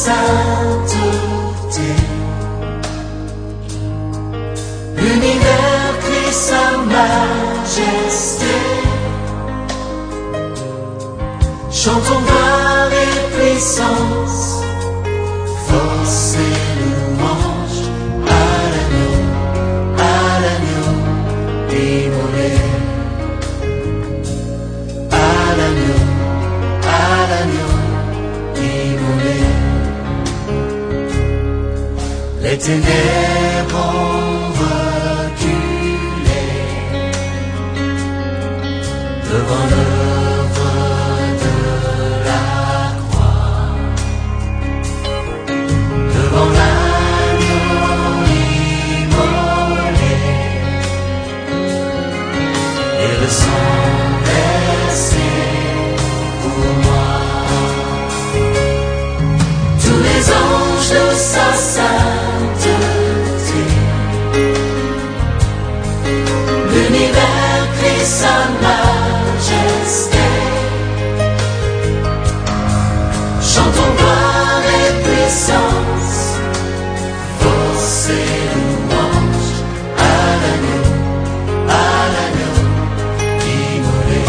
sainteté. L'univers crie sa majesté. Chantons gloire et puissance, force et louange à l'agneau immolé. À l'agneau immolé. Les ténèbres ont reculé devant l'œuvre de la croix, devant l'agneau immolé et le sang versé pour moi. Tous les anges de sa sainteté, l'univers crie sa majesté. Chantons gloire et puissance, force et louange à l'agneau immolé.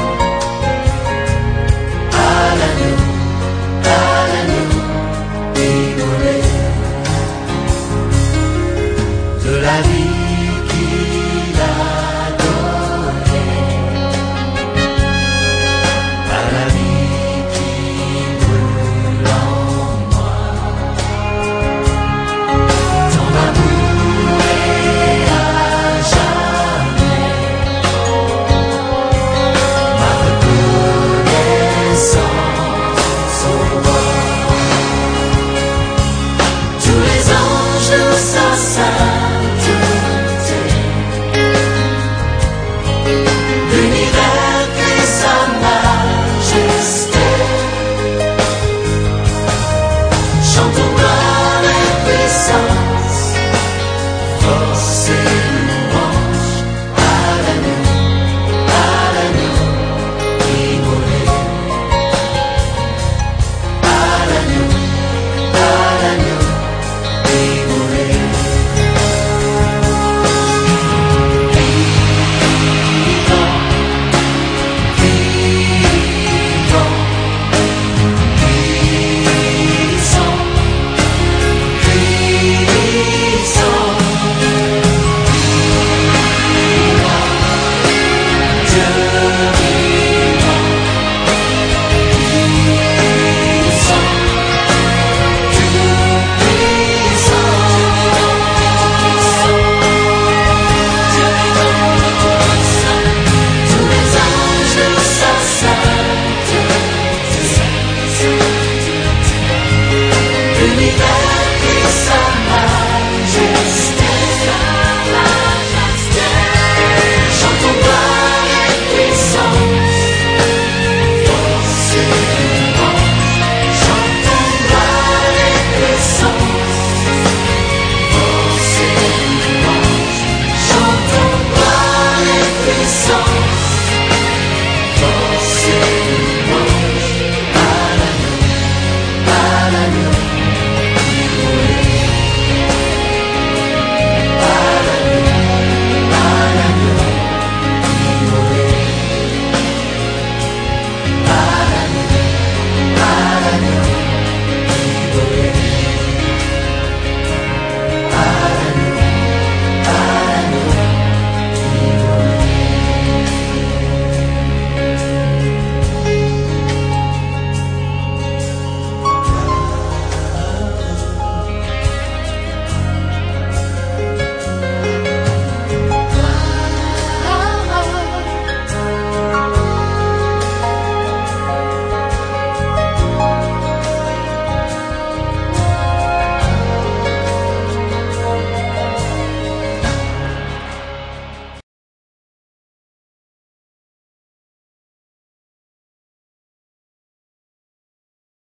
À l'agneau immolé. De la vie